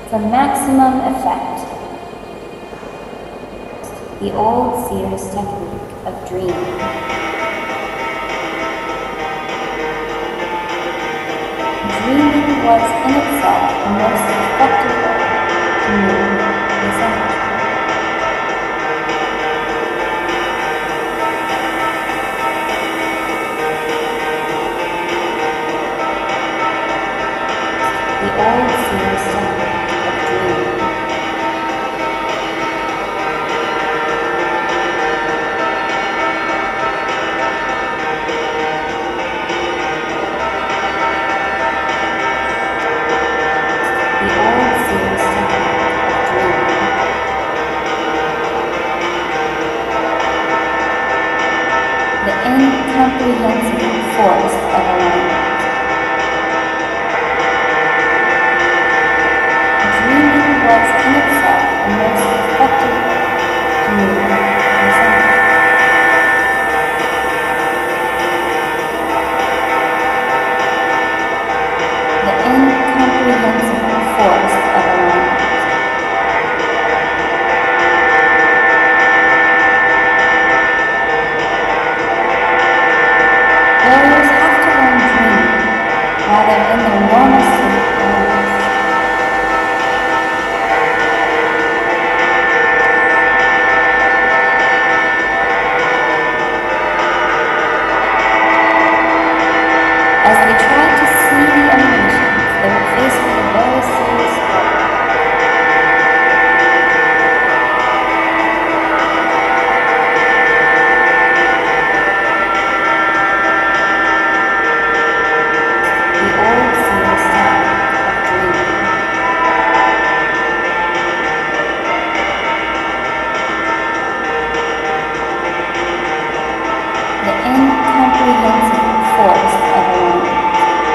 for maximum effect. The old seer's technique of dreaming. Dreaming was in itself the most effective way to move this energy. The old seer's technique of dreaming. The incomprehensible force of alignment. Dreaming was in itself the most effective way to move this energy. The incomprehensible force of alignment. Warriors have to learn dreaming while they're in their normal state of awareness. As they try to see the emanations, they will face with a very serious struggle. The incomprehensible force of alignment.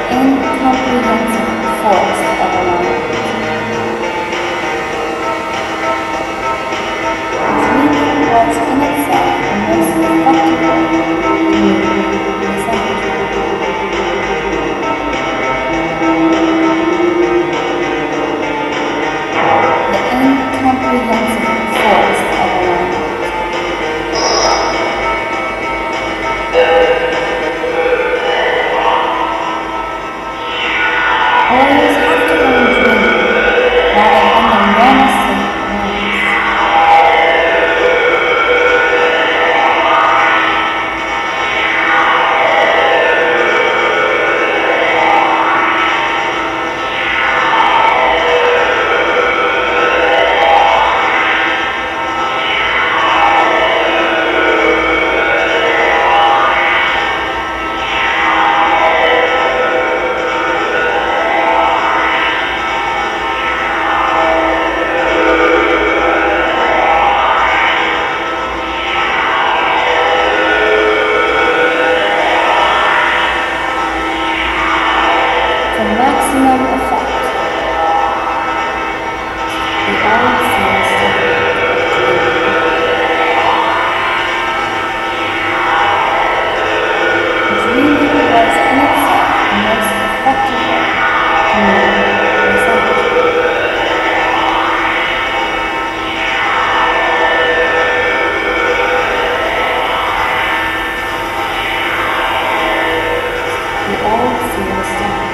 incomprehensible force of a mind. Dreaming was in itself the most effective way to move this energy. The incomprehensible force of a mind. Warriors have to learn dreaming rather than the normal state of awareness. Maximum effect. The old seems to be dreaming was in itself the most effective way to move this energy. The old seems to be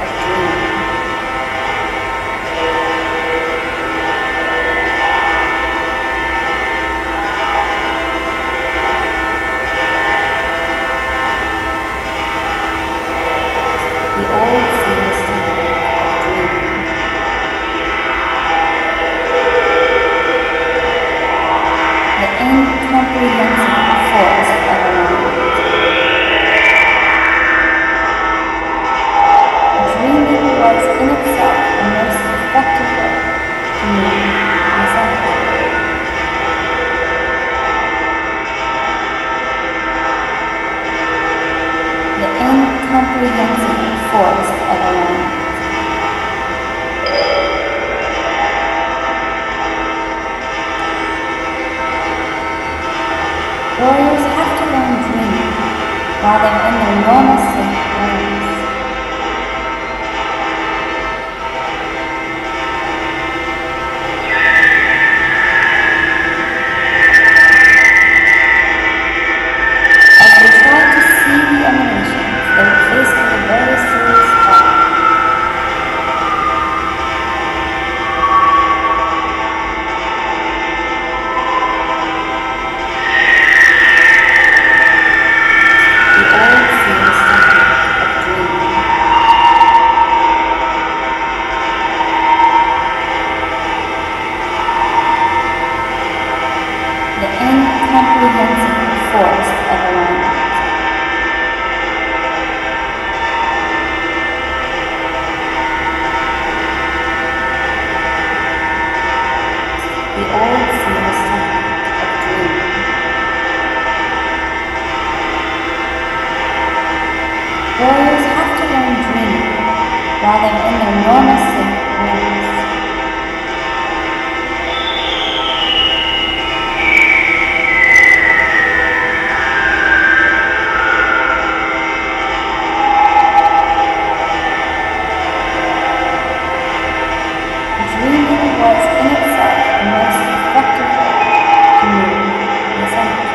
incomprehensible force of a mind. Dreaming was in itself the most effective way to move this energy. The incomprehensible force of a mind. Warriors have to learn dreaming while they're in their normal state of awareness. As they try to see the emanations, they're faced with a very serious problem. The incomprehensible force of a mind. The old seems technique of dreaming. Warriors have to learn dreaming while they're in their normal state of awareness. Dreaming was in itself the most effective way to move this energy.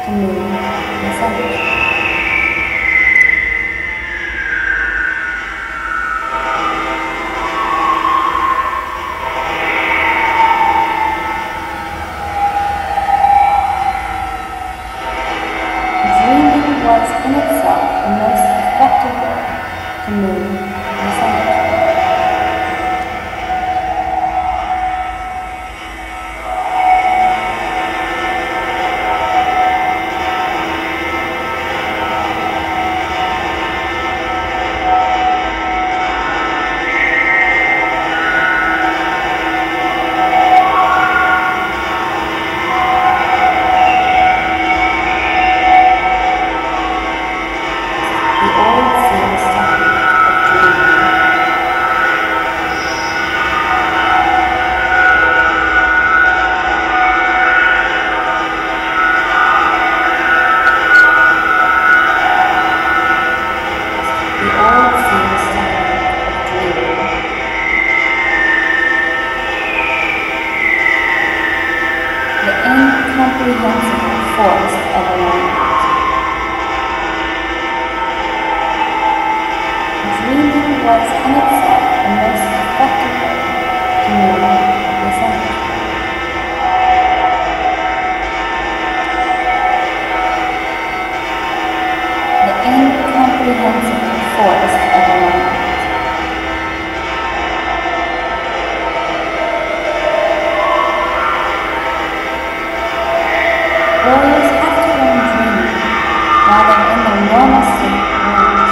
to moon the center. Dreaming was in itself the most effective way to move the center. Incomprehensible force of alignment. Dreaming was in itself the most effective way to move the center. The incomprehensible force of alignment. Warriors have to learn dreaming while they're in their normal state awareness.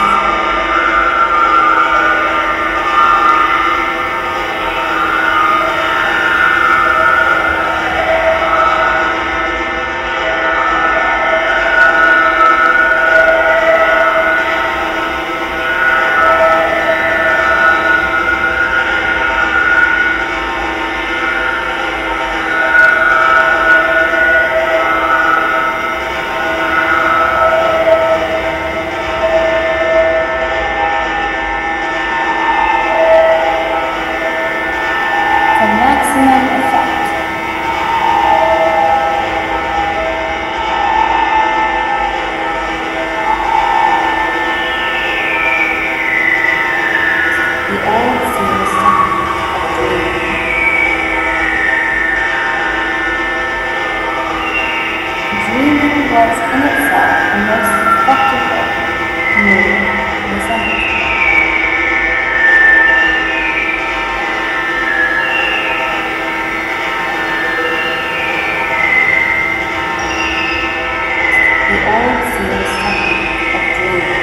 Was in itself the most effective way to move the center. The old seems technique of dreaming.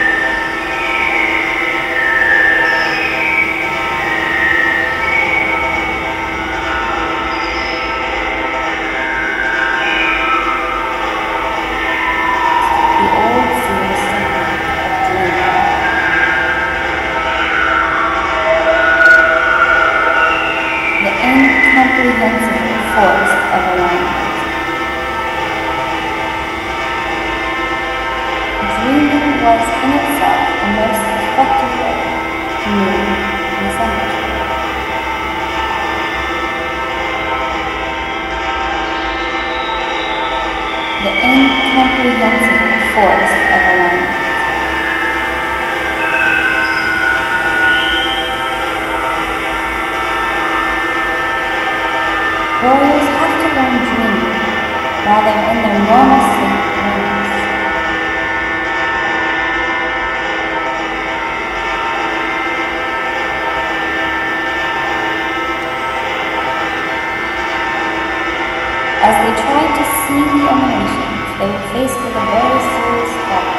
Incomprehensible force of alignment. Dreaming was in itself the most effective way to move the center. The incomprehensible force of alignment. Warriors have to learn dreaming while they're in their normal state awareness. As they tried to see the emanations, they were faced with a very serious problem.